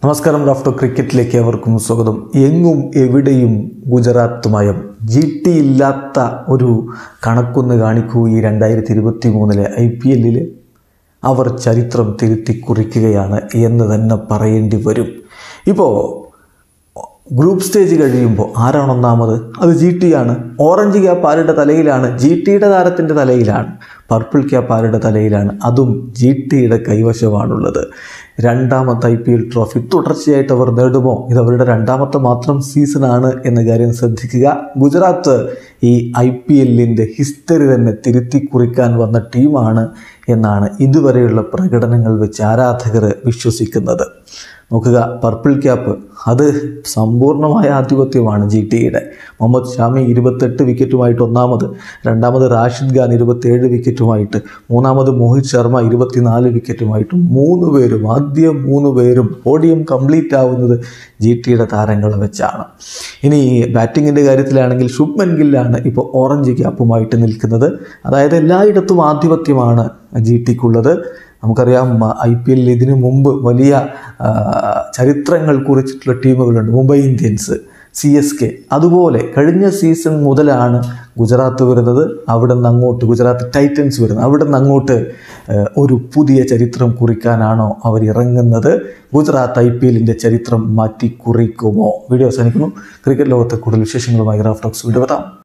നമസ്കാരം. റാഫ്റ്റോ ക്രിക്കറ്റിലേക്ക് അവർക്കും സ്വാഗതം. എങ്ങും എവിടെയും ഗുജറാത്ത് മയം. GT ഇല്ലാത്ത ഒരു കണക്കൊന്ന് കാണിക്കൂ. ഈ 2023 IPL അവർ ചരിത്രം തിരുത്തി കുറിക്കുകയാണ് എന്ന് തന്നെ പറയേണ്ടി വരും. ഇപ്പോൾ ഗ്രൂപ്പ് സ്റ്റേജ് കഴിയുമ്പോൾ ആരാണ് ഒന്നാമത്? അത് GT ആണ്. ഓറഞ്ച് ക്യാപ്പ് ആരുടെ തലയിലാണ്? GTയുടെ താരത്തിൻ്റെ തലയിലാണ്. പർപ്പിൾ ക്യാപ്പ് ആരുടെ തലയിലാണ്? അതും GTയുടെ കൈവശമാണുള്ളത്. രണ്ടാമത്തെ IPL ട്രോഫി തുടർച്ചയായിട്ട് അവർ നേടുമോ? ഇത് അവരുടെ രണ്ടാമത്തെ മാത്രം സീസണാണ് എന്ന കാര്യം ശ്രദ്ധിക്കുക. ഗുജറാത്ത് ഈ IPLൻ്റെ ഹിസ്റ്ററി തന്നെ തിരുത്തി കുറിക്കാൻ വന്ന ടീമാണ് എന്നാണ് ഇതുവരെയുള്ള പ്രകടനങ്ങൾ വെച്ച് ആരാധകർ വിശ്വസിക്കുന്നത്. നോക്കുക, പർപ്പിൾ ക്യാപ്പ് അത് സമ്പൂർണ്ണമായ ആധിപത്യമാണ് GTയുടെ. മുഹമ്മദ് ഷാമി 28 വിക്കറ്റുമായിട്ട് ഒന്നാമത്, രണ്ടാമത് റാഷിദ് ഖാൻ 27 വിക്കറ്റുമായിട്ട്, മൂന്നാമത് മോഹിത് ശർമ്മ 24 വിക്കറ്റുമായിട്ടും ആദ്യം മൂന്ന് പേരും പോഡിയം കംപ്ലീറ്റ് ആവുന്നത് GTയുടെ താരങ്ങളെ വെച്ചാണ്. ഇനി ബാറ്റിങ്ങിൻ്റെ കാര്യത്തിലാണെങ്കിൽ ശുഭ്മൻ ഗില്ലാണ് ഇപ്പോൾ ഓറഞ്ച് ക്യാപ്പുമായിട്ട് നിൽക്കുന്നത്. അതായത് എല്ലായിടത്തും ആധിപത്യമാണ് GTക്കുള്ളത്. നമുക്കറിയാം, IPL ഇതിനു മുമ്പ് വലിയ ചരിത്രങ്ങൾ കുറിച്ചിട്ടുള്ള ടീമുകളുണ്ട്. Mumbai Indians, CSK. അതുപോലെ കഴിഞ്ഞ സീസൺ മുതലാണ് ഗുജറാത്ത് വരുന്നത്. അവിടെ നിന്ന് അങ്ങോട്ട് ഗുജറാത്ത് ടൈറ്റൻസ് വരുന്നത്. അവിടെ നിന്ന് അങ്ങോട്ട് ഒരു പുതിയ ചരിത്രം കുറിക്കാനാണോ അവർ ഇറങ്ങുന്നത്? ഗുജറാത്ത് IPLൻ്റെ ചരിത്രം മാറ്റി കുറിക്കുമോ? വീഡിയോ അവസാനിക്കുന്നു. ക്രിക്കറ്റ് ലോകത്തെ കൂടുതൽ വിശേഷങ്ങളുമായി റാഫ് ടോക്സ് വീഡിയോ എത്താം.